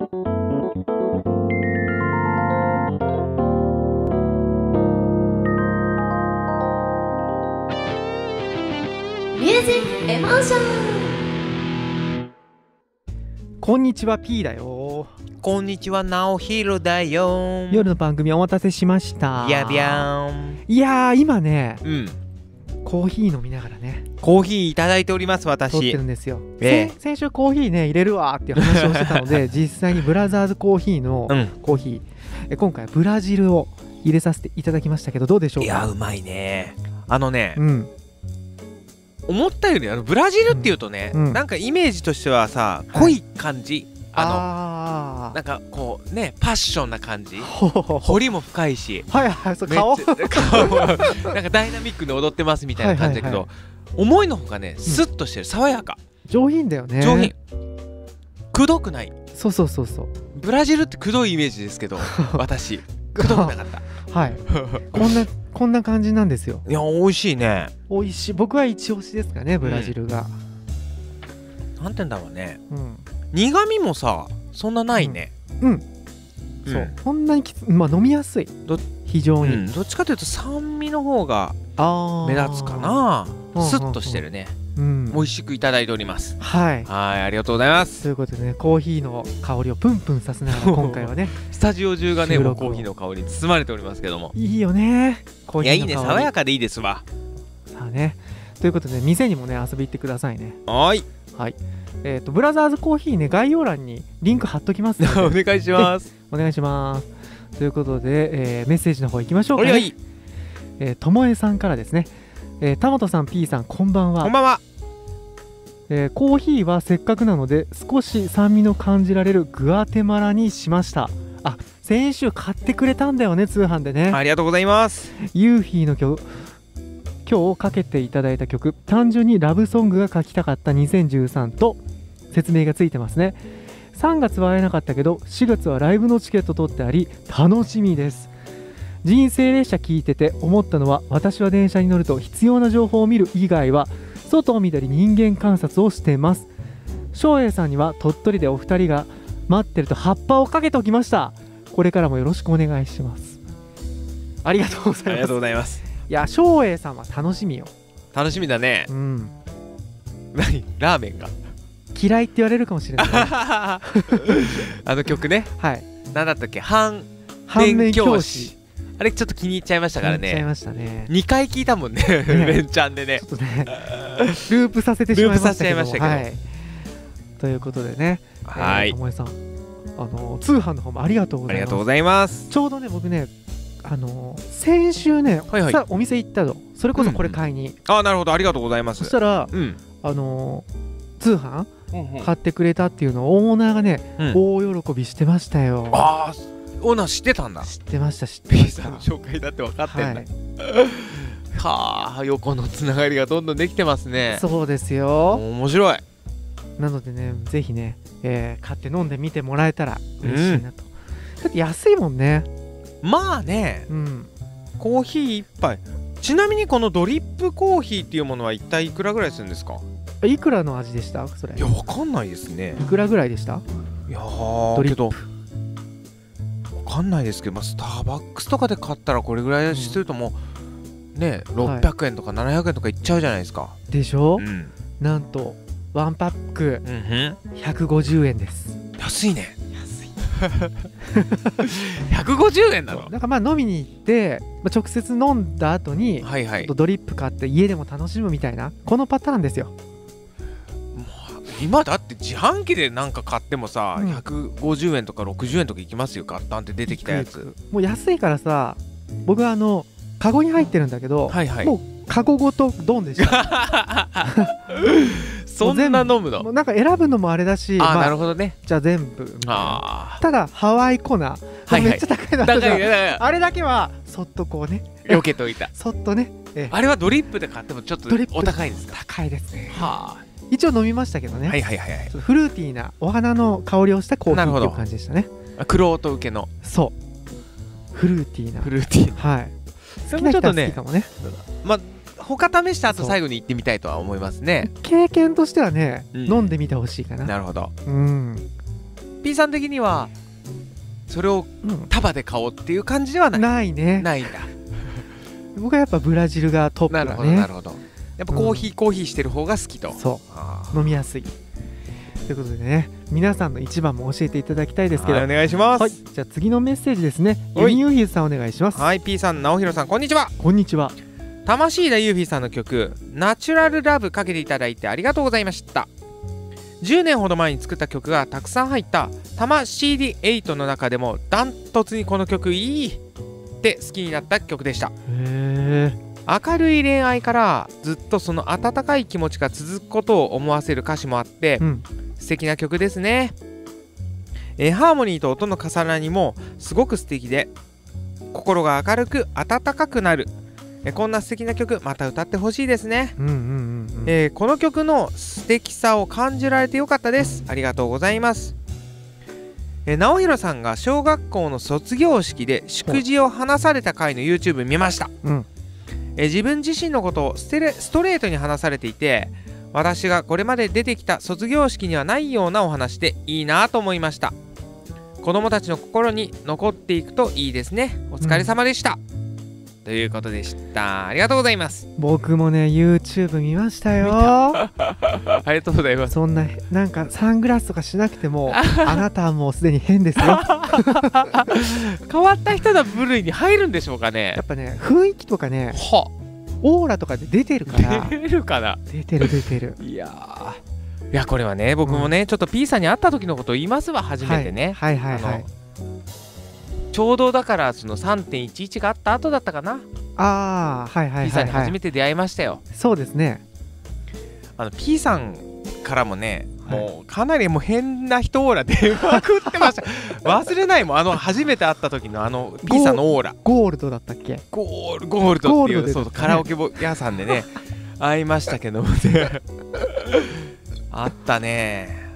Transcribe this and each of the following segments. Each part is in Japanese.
ミュージックエモーション。 こんにちは P だよ。 こんにちはナオヒロだよ。 夜の番組お待たせしました。 ビャビャーン。 いやー今ね、コーヒー飲みながらねコーヒーいただいております撮って私。 るんですよ。先週コーヒーね入れるわーっていう話をしてたので実際にブラザーズコーヒーのコーヒー、今回ブラジルを入れさせていただきましたけどどうでしょうか。 いやうまいね。思ったよりブラジルっていうとね、なんかイメージとしてはさ、濃い感じ、なんかこうねパッションな感じ、彫りも深いし、 そう顔なんかダイナミックに踊ってますみたいな感じだけど、思いのほかねスッとしてる、爽やか、 上品だよね。 上品、くどくない。 そうブラジルってくどいイメージですけど私くどくなかった。 こんな感じなんですよ。 いや美味しいね。 美味しい。僕は一押しですかねブラジルが。 なんてんだろうね、苦味もさそんなないね。 そうこんなに飲みやすい。非常に、 どっちかというと酸味の方が目立つかな。スッとしてるね。美味しくいただいております。ありがとうございます。 ということでね、コーヒーの香りをプンプンさせながら今回はねスタジオ中がねもうコーヒーの香りに包まれておりますけども、 いいよねコーヒーの香り。いやいいね、 爽やかでいいですわ。 ということで店にもね遊び行ってくださいね。 はい。 ブラザーズコーヒーね概要欄にリンク貼っときますのでお願いします。 お願いします。ということで、メッセージの方行きましょうかね。ともえさんからですね、田本さん P さんこんばんは。 こんばんは。 コーヒーはせっかくなので少し酸味の感じられるグアテマラにしました。先週買ってくれたんだよね通販でね。 ありがとうございます。 ユーフィーの曲、今日かけていただいた曲、単純にラブソングが書きたかった2013と説明がついてますね。3月は会えなかったけど4月はライブのチケット取ってあり楽しみです。人生列車聞いてて思ったのは、私は電車に乗ると必要な情報を見る以外は外を見たり人間観察をしています。翔英さんには鳥取でお二人が待ってると葉っぱをかけておきました。これからもよろしくお願いします。ありがとうございます。 ありがとうございます。 いや翔英さんは楽しみよ。 楽しみだね。何ラーメンが嫌いって言われるかもしれない、 あの曲ね。何だったっけ、反面教師。あれちょっと気に入っちゃいましたからね。2回聞いたもんね連チャンでね。 ちょっとねループさせてしまいましたけど。ということでね、ともえさん通販の方もありがとうございます。 ありがとうございます。 ちょうどね僕ね先週ねお店行ったの。それこそこれ買いに。 なるほど、ありがとうございます。 そしたら通販買ってくれたっていうのをオーナーがね大喜びしてましたよ。 オーナー知ってたんだ。 知ってました。 P さんの紹介だって分かってんだ。はあ、横のつながりがどんどんできてますね。 そうですよ。 面白い。 なのでねぜひね、買って飲んでみてもらえたら嬉しいなと。だって安いもんね。 まあね、コーヒー1杯。ちなみにこのドリップコーヒーっていうものは一体いくらぐらいするんですか？ いくらの味でしたそれ？ いや分かんないですね。 いくらぐらいでした？ いやけど分かんないですけど、スターバックスとかで買ったらこれぐらいするともうね600円とか700円とかいっちゃうじゃないですか。 でしょ。なんと1パック150円です。 安いね。150円なの。 なんか飲みに行って直接飲んだ後にドリップ買って家でも楽しむみたいなこのパターンですよ。 今だって自販機でなんか買ってもさ、150円とか60円とかいきますよ。ガッタンって出てきたやつ。 もう安いからさ、僕はカゴに入ってるんだけど、もうカゴごとドンでしたそんな飲むの？ なんか選ぶのもあれだし。 なるほどね。 じゃあ全部みたいな。ただハワイ粉めっちゃ高いのあるじゃん。あれだけはそっとこうね避けといた。 そっとね。 あれはドリップで買ってもちょっとお高いですか？ 高いですね。一応飲みましたけどね。フルーティーなお花の香りをしたコーヒーっていう感じでしたね。 クロート受けの。 そうフルーティーな。 それもちょっとね、他試した後最後に行ってみたいとは思いますね。 経験としてはね飲んでみてほしいかな。 なるほど。 P さん的にはそれを束で買おうっていう感じではない、 ないね。 ないんだ。 僕はやっぱブラジルがトップだね。 なるほどなるほど。やっぱコーヒーしてる方が好きと。 そう飲みやすいということでね、皆さんの一番も教えていただきたいですけど、 お願いします。 はい、じゃあ次のメッセージですね。ユニユーヒーさんお願いします。 はい、 P さん、直弘さん、こんにちは。 こんにちは。 魂田ユーフィーさんの曲ナチュラルラブかけていただいてありがとうございました。10年ほど前に作った曲がたくさん入ったタマ CD8 の中でもダントツにこの曲いいって好きになった曲でした。 へー。 明るい恋愛からずっとその温かい気持ちが続くことを思わせる歌詞もあって、素敵な曲ですね。ハーモニーと音の重なりもすごく素敵で心が明るく温かくなる、こんな素敵な曲また歌ってほしいですね。この曲の素敵さを感じられてよかったです。ありがとうございます。直弘さんが小学校の卒業式で祝辞を話された回の YouTube 見ました。自分自身のことをストレートに話されていて、私がこれまで出てきた卒業式にはないようなお話でいいなと思いました。子供たちの心に残っていくといいですね。お疲れ様でした、ということでした。ありがとうございます。 僕もね YouTube 見ましたよ。 ありがとうございます。 そんななんかサングラスとかしなくてもあなたはもうすでに変ですよ。 変わった人の部類に入るんでしょうかね。 やっぱね雰囲気とかね、オーラとかで出てるから。 出るかな。 出てる。 いやこれはね、僕もね、ちょっと P さんに会った時のことを言いますわ。初めてね、ちょうどだからその 3.11 があった後だったかな。P さんに初めて出会いましたよ。 そうですね。 P さんからもね、もうかなりもう変な人オーラ出まくってました。忘れないもん、初めて会った時のP さんのオーラ。 ゴールドだったっけ。 ゴールドっていう、そうカラオケ屋さんでね会いましたけどもね。あったね。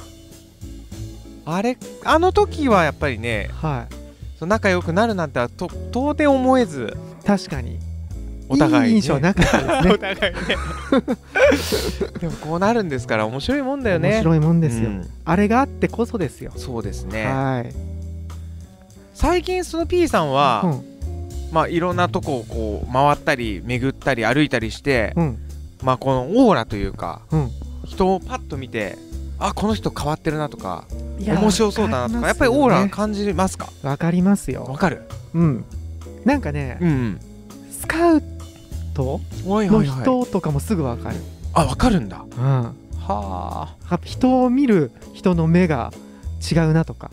あの時はやっぱりね、仲良くなるなんては到底思えず。 確かにお互い、ね、 いい印象なかったですね。 お互いね。でもこうなるんですから面白いもんだよね。 面白いもんですよ、あれがあってこそですよ。 そうですね。最近その P さんは、いろんなとこをこう回ったり巡ったり歩いたりして、このオーラというか、人をパッと見て、あ、この人変わってるなとか面白そうだなとか、やっぱりオーラ感じますか。 わかりますよ。 わかる。 なんかね、スカウトの人とかもすぐわかる。 あ、わかるんだ。 はあ。人を見る人の目が違うなとか。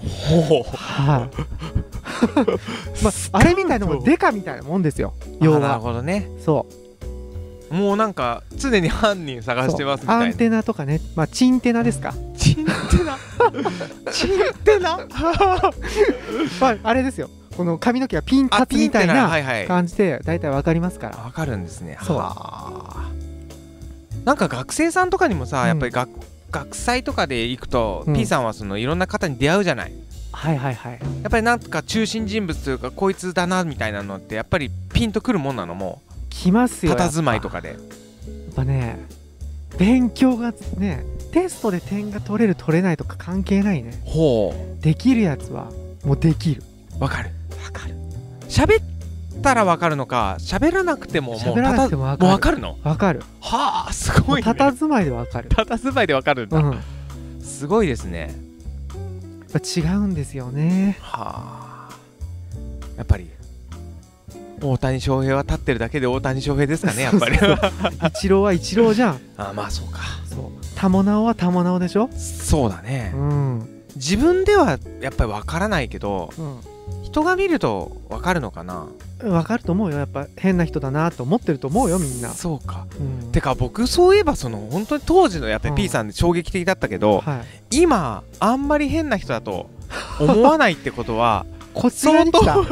あれみたいなもん、デカみたいなもんですよ。要は。 なるほどね。 そう。もうなんか常に犯人探してますみたいな。 アンテナとかね、チンテナですか。 チンテナ。チンテナ。 あれですよ。この髪の毛がピン立つみたいな感じで大体わかりますから。 わかるんですね。 そう。 なんか学生さんとかにもさ、やっぱり学祭とかで行くと、P さんはそのいろんな方に出会うじゃない。やっぱりなんか中心人物というか、こいつだなみたいなのってやっぱりピンとくるもんなの。もう来ますよ。 佇まいとかで。やっぱね、勉強がね、テストで点が取れる取れないとか関係ないね。できるやつはもうできる。 わかる。喋ったらわかるのか、喋らなくてももうわかるの。 わかる。 はあ、すごいね。 佇まいでわかる。 佇まいでわかるんだ。すごいですね。 やっぱ違うんですよね。 やっぱり大谷翔平は立ってるだけで大谷翔平ですかね。やっぱりイチローはイチローじゃん。 まあそうか。 タモナオはタモナオでしょ。 そうだね。自分ではやっぱりわからないけど、人が見るとわかるのかな。 わかると思うよ。やっぱ変な人だなと思ってると思うよ、みんな。 そうか。てか僕そういえば本当に当時のやっぱり P さんで衝撃的だったけど、今あんまり変な人だと思わないってことはこっち側に来た。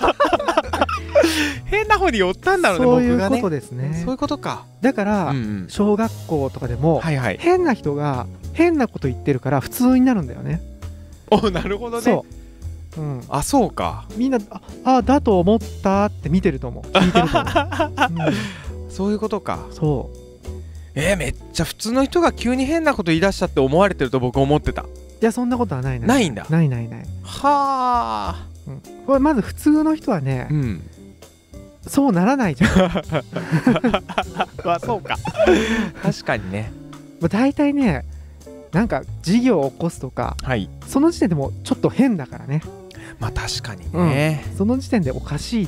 変な方に寄ったんだろうね。 そういうことですね。 そういうことか。 だから小学校とかでも変な人が変なこと言ってるから普通になるんだよね。 なるほどね。あ、そうか。みんなだと思ったって見てると思う。聞いてると思う。 そういうことか。 そう。 めっちゃ普通の人が急に変なこと言い出したって思われてると僕思ってた。 いやそんなことはないね。 ないんだ。 ないないない。 はあ、 これまず普通の人はね、そうならないじゃん。 まあそうか。確かにね。 大体ね、なんか事業を起こすとか、その時点でもうちょっと変だからね。 まあ確かにね、 その時点でおかしいって。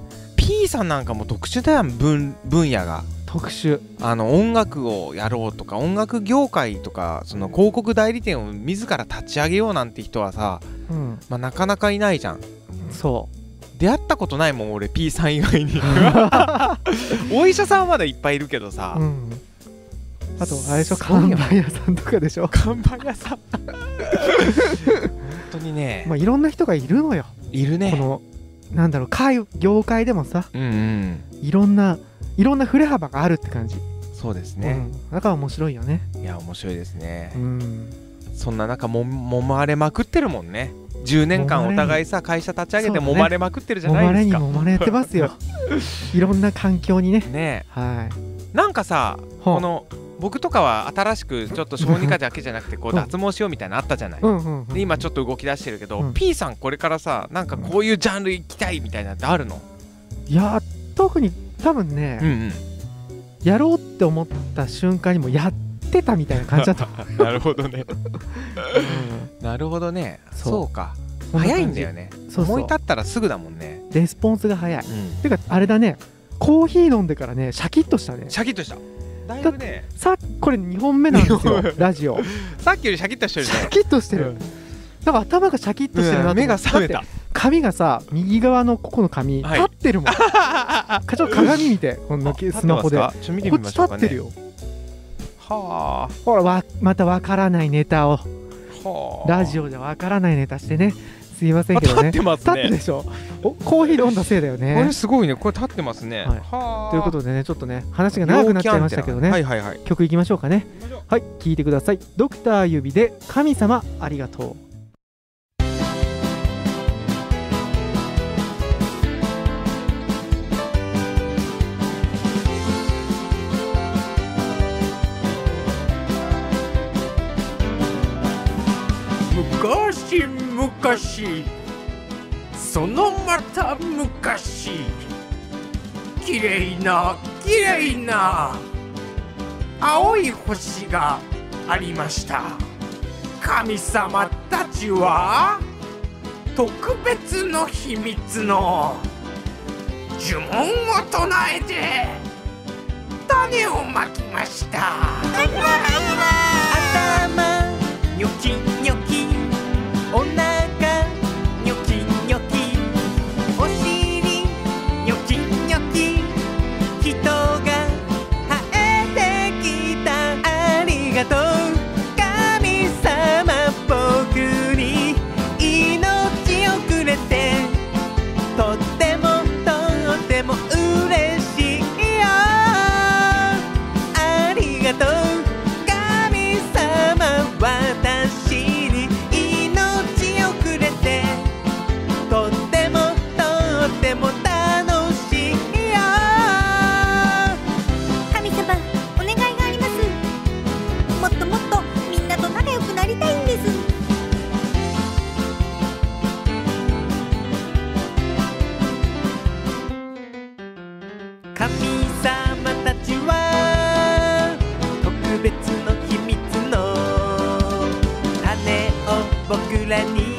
P さんなんかも特殊だよ、分野が特殊。 音楽をやろうとか音楽業界とかその広告代理店を自ら立ち上げようなんて人はさ、まあ、なかなかいないじゃん。 そう出会ったことないもん俺 P さん以外に。お医者さんはまだいっぱいいるけどさ、あとあれでしょ、看板屋さんとかでしょ。看板屋さん。本当にね、 まあいろんな人がいるのよ。 いるね。 このなんだろう、業界でもさ、いろんな振れ幅があるって感じ。 そうですね、 だから面白いよね。 いや面白いですね。そんな中揉まれまくってるもんね。10年間お互いさ会社立ち上げて揉まれまくってるじゃないですか。 揉まれてますよ。いろんな環境にね。 ねえ、なんかさ、この僕とかは新しくちょっと小児科だけじゃなくてこう脱毛しようみたいなのあったじゃない。で今ちょっと動き出してるけど、P さんこれからさなんかこういうジャンル行きたいみたいなってあるの？ いや特に多分ね、やろうって思った瞬間にもやってたみたいな感じだった。 なるほどね。なるほどね。そうか、早いんだよね。思い立ったらすぐだもんね。 レスポンスが早い。てかあれだね、コーヒー飲んでからねシャキッとしたね。 シャキッとした。だいぶね、 これ2本目なんですよラジオ。 さっきよりシャキッとしてるね。 シャキッとしてる。だから頭がシャキッとしてるな。 目が覚めた。 髪がさ、右側のここの髪立ってるもん。ちょっと鏡見て、このスマホで。こっち立ってるよ。はあ。ほらまたわからないネタをラジオでわからないネタしてね。すいませんけどね。立ってますね。立ってでしょ。コーヒー飲んだせいだよね。 これすごいね。これ立ってますね。 ということでね、ちょっとね話が長くなっちゃいましたけどね。曲いきましょうかね。はい、聴いてください。ドクター指で神様ありがとう。 昔昔、そのまた昔、きれいな青い星がありました。神様たちは特別の秘密の呪文を唱えて種をまきました。頭ニョキニョキ、お腹ニョキニョキ、お尻ニョキニョキ、人が生えてきた。ありがとう神様、僕に命をくれてとっても嬉しいよ。ありがとう神様、私に命をくれてとっても楽しいよ。 神様、お願いがあります。もっともっとみんなと仲良くなりたいんです。 神様たちは特別の秘密の種を僕らに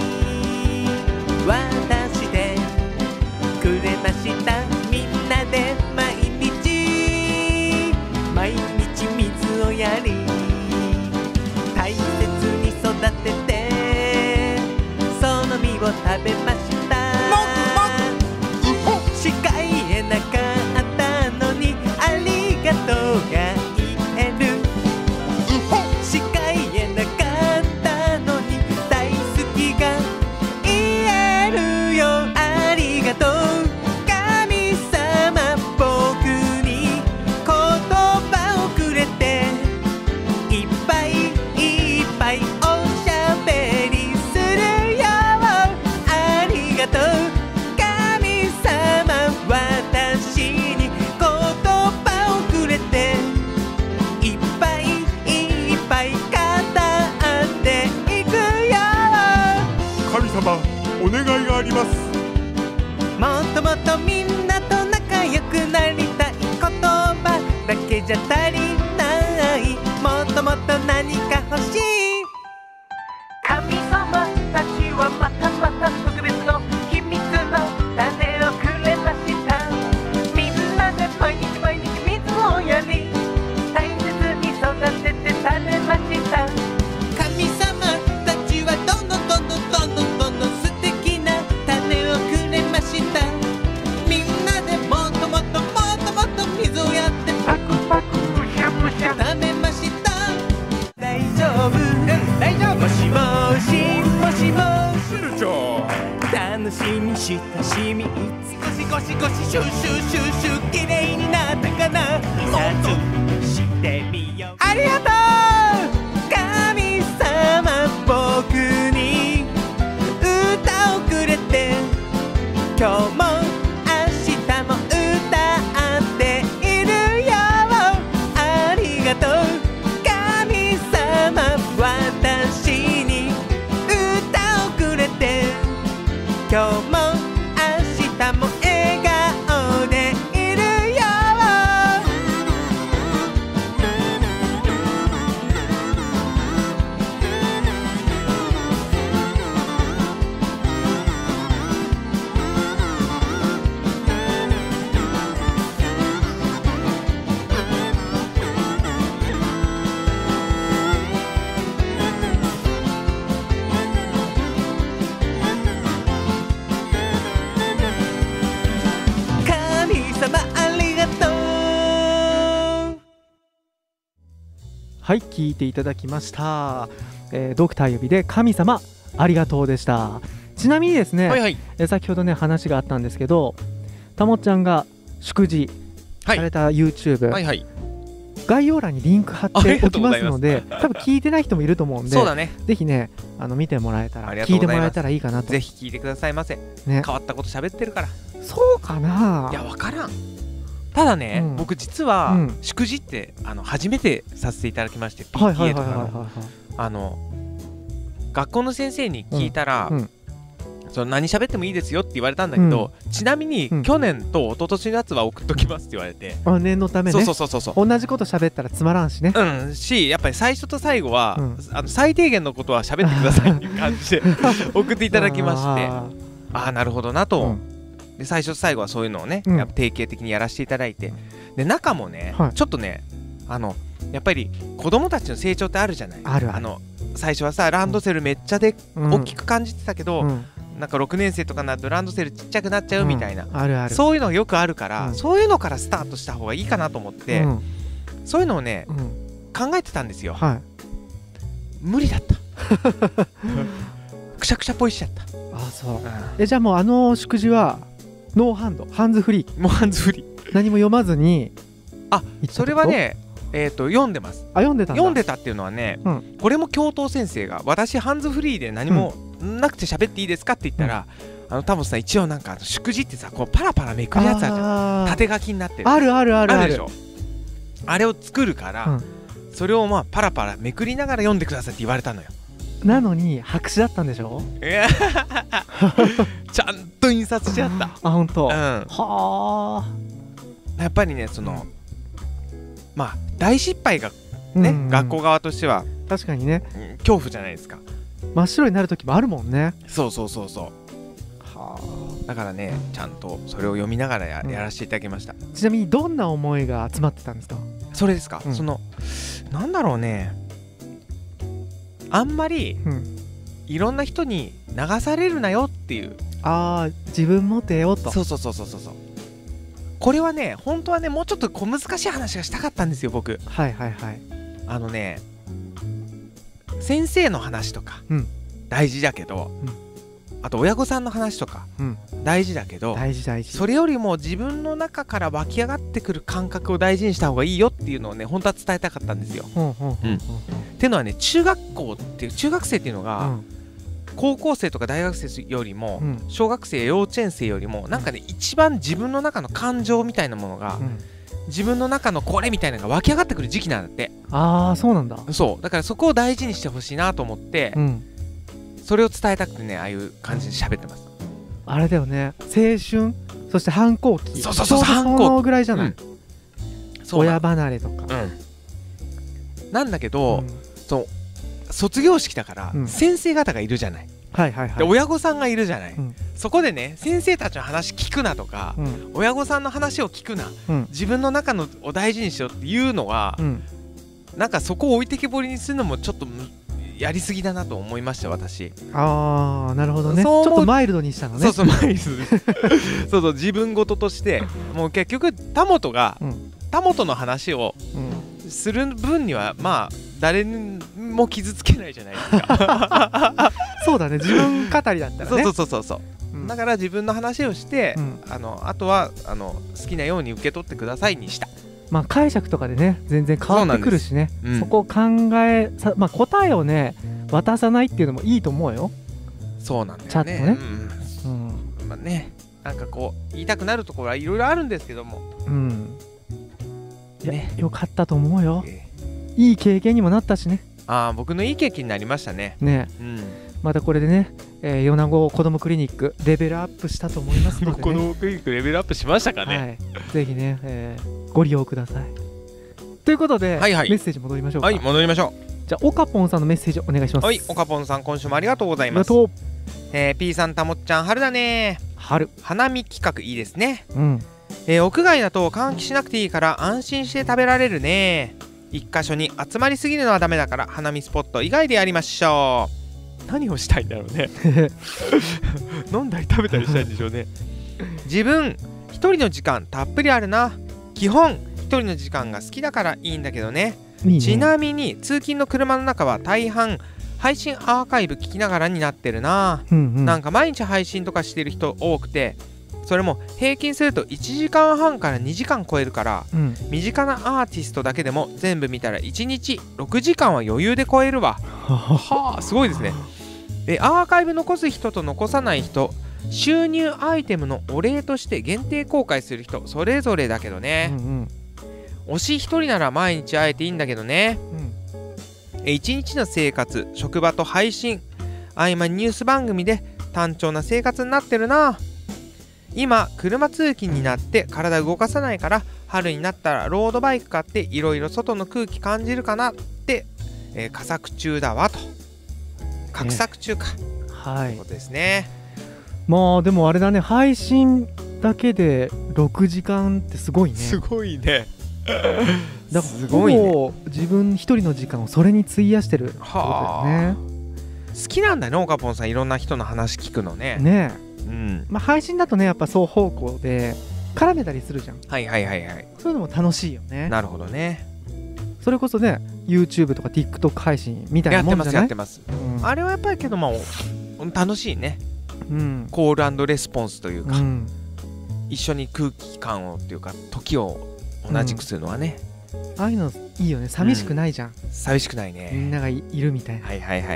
渡してくれました。みんなで毎日水をやり大切に育ててその実を食べました。視界へなかったのにありがとうが言える。視界へなかったのに大好きが言えるよ。ありがとう神様、僕に言葉をくれていっぱいいっぱいおしゃべりするよ。あり様お願いがあります。 もっともっとみんなと仲良くなりたい、言葉だけじゃ足りない、もっともっと何か欲しい。神様たちはまたまた特別の秘密の種をくれました。みんなで毎日毎日水をやり、大切に育てて食べました。神様たちはどんどんどんどんどんどんどんどん素敵な種をくれました。みんなでもっともっともっともっと水をやってパクパクむしゃむしゃ食べました。大丈夫、大丈夫、もしもしもしもしシルちゃん楽しみ親しみ少しゴシゴシシュシュシュシュ綺麗になったかな、夏してみよう。ありがとう神様、僕に歌をくれて、今日も明日も歌っているよ。ありがとう神様、私に歌をくれて、今日も明日も笑顔でいるよ。神様ありがとう。 はい、聞いていただきました、ドクター指で神様ありがとうでした。ちなみにですね、 はいはい。 先ほどね話があったんですけど、たもっちゃんが祝辞はいされた YouTube、 はいはい。 概要欄にリンク貼っておきますので、多分聞いてない人もいると思うんで、 そうだね。 ぜひね見てもらえたら、 ありがとう聞いてございますもらえたらいいかなと。 ぜひ聞いてくださいませ。 ね、 変わったこと喋ってるから。 そうかな。 いや、わからん。ただね、 うん僕実は、 うん祝辞って初めてさせていただきまして、 はいはい PTA はいとかはいの学校の先生に聞いたら、 うんその何喋ってもいいですよって言われたんだけど、ちなみに、 うん去年と一昨年のやつは送っときますって言われて、 念のためね。 そうそうそうそう。 同じこと喋ったらつまらんしね。 うんし、やっぱり最初と最後は、 うん最低限のことは喋ってくださいっていう感じで送っていただきまして、 あああなるほどなーと、 うんで最初と最後はそういうのをね、 うんやっぱ定型的にやらせていただいて、で中もね、 はいちょっとねやっぱり子供たちの成長ってあるじゃない。 あるある最初はさランドセルめっちゃでうん大きく感じてたけど、 うんなんか6年生とかになるとランドセルちっちゃくなっちゃうみたいな、 あるある。 そういうのがよくあるから、 うんそういうのからスタートした方がいいかなと思って、 うんそういうのをねうん考えてたんですよ。 はい。 無理だったくしゃくしゃポイしちゃった、 あ、そう。じゃあもう祝辞はノーハンド、ハンズフリー、 もうハンズフリー。 何も読まずに。 あ、 行ったってことそれはね読んでます。 あ、読んでたんだ。 読んでたっていうのはね、 うんこれも教頭先生が私ハンズフリーで何もなくて喋っていいですかって言ったら、タモさん一応なんか祝辞ってさこうパラパラめくるやつあるじゃん。 あー縦書きになってるあるあるあるある。 あるでしょ。あれを作るから、 うんそれをまあパラパラめくりながら読んでくださいって言われたのよ。 なのに白紙だったんでしょ。 いやちゃんと印刷しちゃった。 あ、本当。 うん、 はあ。 やっぱりねまあ大失敗がね、学校側としては、 確かにね、 恐怖じゃないですか。 真っ白になる時もあるもんね。 そうそうそうそう。 はだからねちゃんとそれを読みながらやらせていただきました。 あ。ちなみにどんな思いが詰まってたんですか。 それですか、 うんなんだろうね、あんまりうん。 いろんな人に流されるなよっていう。 ああ、自分も出ようと。 そうそうそうそうそう。これはね本当はねもうちょっと小難しい話がしたかったんですよ僕。 はいはいはい。 先生の話とか、 うん大事だけど、あと親御さんの話とか、 うん大事だけど、 大事大事。 それよりも自分の中から湧き上がってくる感覚を大事にした方がいいよっていうのをね本当は伝えたかったんですよ。 ほんほんほんほんっていうのはね中学生っていうのが、高校生とか大学生よりも、 うん小学生幼稚園生よりもなんかね一番自分の中の感情みたいなものが、 うん自分の中のこれみたいなのが湧き上がってくる時期なんだって。 ああ、そうなんだ。 そうだからそこを大事にしてほしいなと思って、 うんそれを伝えたくてね、ああいう感じで喋ってます。 あれだよね、青春、そして反抗期、 そうそうそう、 ちょうど反抗そのぐらいじゃない、 そうな親離れとか、 なんだけど、 うんそう卒業式だから、 うん先生方がいるじゃない、 はいはいはい、 で親御さんがいるじゃない、 うんそこでね、先生たちの話聞くなとか、 うん親御さんの話を聞くな、 うん自分の中のを大事にしようっていうのは、 うんなんかそこを置いてけぼりにするのもちょっとやりすぎだなと思いました私。 ああなるほどね、ちそう思うょっとマイルドにしたのね。 そうそうマイルドそうそう自分事としてもう結局田本が、 うん田本の話をうんする分にはまあ誰にも傷つけないじゃないですかそうだね、自分語りだったらね。 そうそうそうそう、 うんだから自分の話をして、 うんあとは好きなように受け取ってくださいにした。 まあ解釈とかでね全然変わってくるしね、 そうなんですうんそこを考えさ、まあ、答えをね渡さないっていうのもいいと思うよ。 そうなんだよね。 ちゃんとねうんまあね、なんかこう言いたくなるところはいろいろあるんですけども、 うんいや、 ねよかったと思うよ。いい経験にもなったしね。 僕のいい経験になりましたね。 ねうんまたこれでね、米子子どもクリニックレベルアップしたと思いますので、ね、 このクリニックレベルアップしましたかね。 はい、ぜひね、ご利用ください。ということで、 はいはいメッセージ戻りましょうか。 はい、戻りましょじゃあオカポンさんのメッセージお願いします。 う。はい、おかぽんさん今週もありがとうございます。 ありがとう。 P さん、たもっちゃん、春だね。 春。 花見企画いいですね。 うん。 屋外だと換気しなくていいから安心して食べられるね。一箇所に集まりすぎるのはダメだから花見スポット以外でやりましょう。何をしたいんだろうね飲んだり食べたりしたいんでしょうね自分一人の時間たっぷりあるな。基本一人の時間が好きだからいいんだけどね。 いいね。 ちなみに通勤の車の中は大半配信アーカイブ聞きながらになってるな。 うんうん、 なんか毎日配信とかしてる人多くて、それも平均すると1時間半から2時間超えるから、 うん、 身近なアーティストだけでも全部見たら1日6時間は余裕で超えるわ。はあ、すごいですね。アーカイブ残す人と残さない人、収入アイテムのお礼として限定公開する人、それぞれだけどね。 うんうん推し一人なら毎日会えていいんだけどね。一日の生活、職場と配信、合間にニュース番組で単調な生活になってるな。今車通勤になって体動かさないから、春になったらロードバイク買っていろいろ外の空気感じるかなって、佳作中だわと。画策中か、 はい。 ということですね。 まあでもあれだね、配信だけで6時間ってすごいね。 すごいね。 だからほぼ自分一人の時間をそれに費やしてるってことだよね。 好きなんだね、オカポンさん、いろんな人の話聞くのね。 ねえ、 うん、 まあ配信だとねやっぱ双方向で絡めたりするじゃん。 はいはいはいはい。 そういうのも楽しいよね。 なるほどね。 それこそね YouTube とか TikTok 配信みたいなもんじゃない？ やってます。 うんあれはやっぱりけど、まあ楽しいね。 うん、 コール&レスポンスというか、 うん、 一緒に空気感をっていうか時を同じくするのはね、 ああいうのいいよね。寂しくないじゃん、 寂しくないみね。 んながいるみたいな。 はいはいはい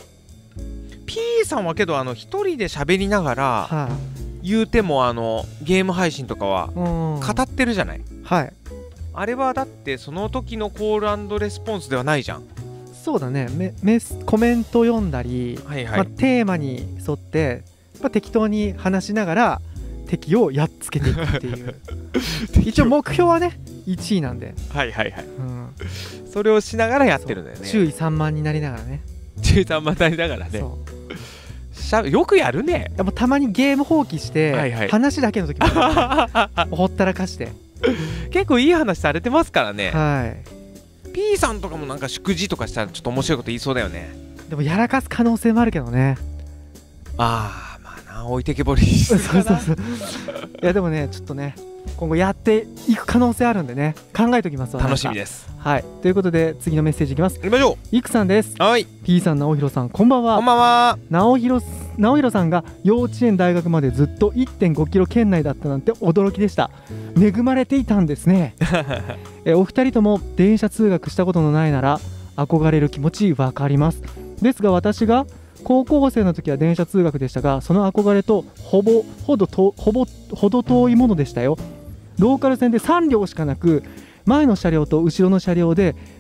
。P さんはけど一人で喋りながらは言うてもゲーム配信とかはあ、うん、 語ってるじゃない。 はい、 あれはだってその時のコール&レスポンスではないじゃん。 そうだね。コメント読んだり、 はいはい、 まあ、テーマに沿ってやっぱ適当に話しながら敵をやっつけていくっていう一応目標はね1位なんで、 はいはいはい、 うん、 それをしながらやってるんだよね。 注意散漫になりながらね。 注意散漫になりながらね。よくやるね。 やっぱたまにゲーム放棄して、 はいはい、 話だけの時もほったらかして結構いい話されてますからね。 はい。 P さんとかもなんか祝辞とかしたらちょっと面白いこと言いそうだよね。 でもやらかす可能性もあるけどね。 ああまあな、置いてけぼりにするかな。 そういやでもねちょっとね今後やっていく可能性あるんでね、考えておきますわ。 楽しみです。 はい、ということで次のメッセージいきます。 行きましょいくさんです。 う。はい、 P さん、直弘さん、こんばんは。 こんばんは。 直弘さんが幼稚園大学までずっと 1.5 キロ圏内だったなんて驚きでした。恵まれていたんですねお二人とも電車通学したことのないなら憧れる気持ちわかります。ですが私が高校生の時は電車通学でしたが、その憧れとほど遠いものでしたよ。ローカル線で3両しかなく、前の車両と後ろの車両で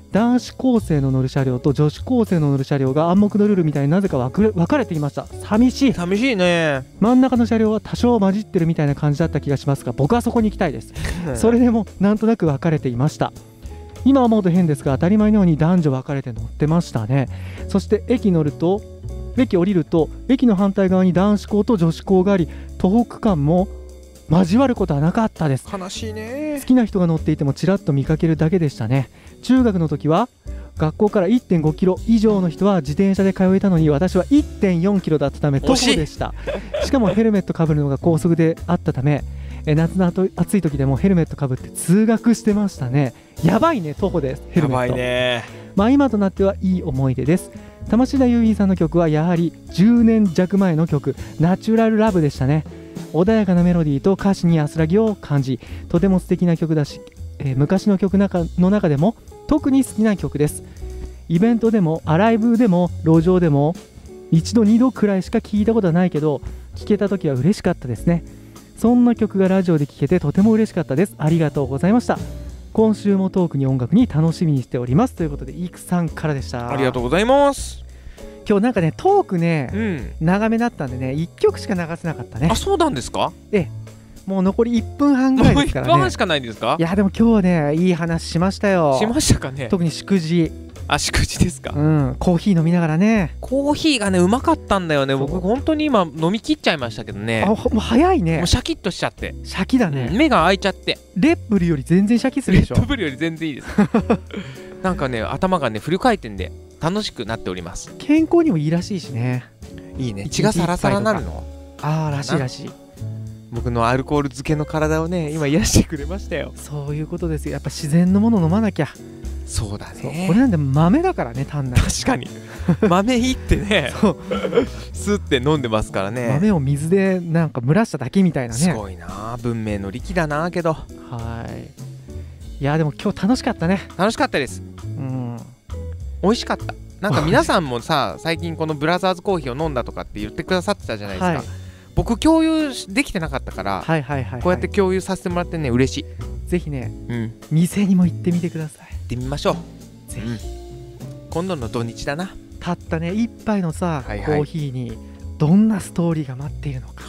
男子高生の乗る車両と女子高生の乗る車両が暗黙のルールみたいになぜか分かれていました。寂しい。 寂しいね。 真ん中の車両は多少混じってるみたいな感じだった気がしますが、僕はそこに行きたいです。それでもなんとなく分かれていました。今思うと変ですが当たり前のように男女分かれて乗ってましたね。そして駅降りると駅の反対側に男子校と女子校があり、徒歩区間も交わることはなかったです。 悲しいね。 好きな人が乗っていてもちらっと見かけるだけでしたね。中学の時は学校から 1.5 キロ以上の人は自転車で通えたのに、私は 1.4 キロだったため徒歩でした。しかもヘルメットかぶるのが高速であったため、夏の暑い時でもヘルメットかぶって通学してましたね。やばいね、徒歩でヘルメット。 やばいね。 まあ今となってはいい思い出です。玉城優衣さんの曲はやはり10年弱前の曲ナチュラルラブでしたね。穏やかなメロディーと歌詞に安らぎを感じ、とても素敵な曲だし、昔の曲の中でも特に好きな曲です。イベントでもアライブでも路上でも一度二度くらいしか聴いたことはないけど、聴けた時は嬉しかったですね。そんな曲がラジオで聴けてとても嬉しかったです。ありがとうございました。今週もトークに音楽に楽しみにしておりますということで、イクさんからでした。 ありがとうございます。 今日なんかねトークね、長めだったんでね1曲しか流せなかったね。 あ、そうなんですか。 もう残り1分半ぐらいですからね。 もう1分半しかないんですか。 いやでも今日はねいい話しましたよ。 しましたかね。 特に祝辞。 祝辞ですか。 コーヒー飲みながらね。 コーヒーがねうまかったんだよね。僕本当に今飲み切っちゃいましたけどね。 もう早いね。 もうシャキッとしちゃって。 シャキだね。 目が開いちゃって。 レッブルより全然シャキするでしょ。 レッブルより全然いいです。なんかね頭がねフル回転で楽しくなっております。 健康にもいいらしいしね。 いいね。血がサラサラになるの。 らしいらしい。 僕のアルコール漬けの体をね今癒してくれましたよ。 そういうことですよ。やっぱ自然のもの飲まなきゃ。 そうだね。 これなんで豆だからね、単なる。 確かに豆いいってねスッて飲んでますからね。 豆を水でなんか蒸らしただけみたいなね。 すごいな、文明の利器だな。けどいやでも今日楽しかったね。 楽しかったです。美味しかった。なんか皆さんもさ最近このブラザーズコーヒーを飲んだとかって言ってくださってたじゃないですか。僕共有できてなかったから、こうやって共有させてもらってね嬉しい。 ぜひね、店にも行ってみてください。 行ってみましょう。 ぜひ、 今度の土日だな。 たったね一杯のさ、コーヒーにどんなストーリーが待っているのか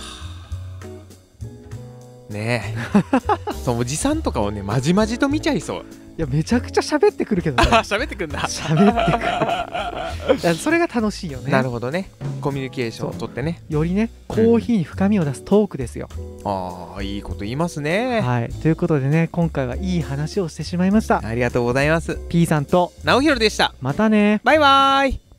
ねえそうおじさんとかをねまじまじと見ちゃいそう。 いやめちゃくちゃ喋ってくるけどね。 喋ってくんだ。 喋ってくる。それが楽しいよね。 なるほどね。コミュニケーションをとってね。 よりねコーヒーに深みを出すトークですよ。 いいこと言いますね。 ということでね今回はいい話をしてしまいました。 ありがとうございます。 P さんと直弘でした。 またね。 バイバーイ。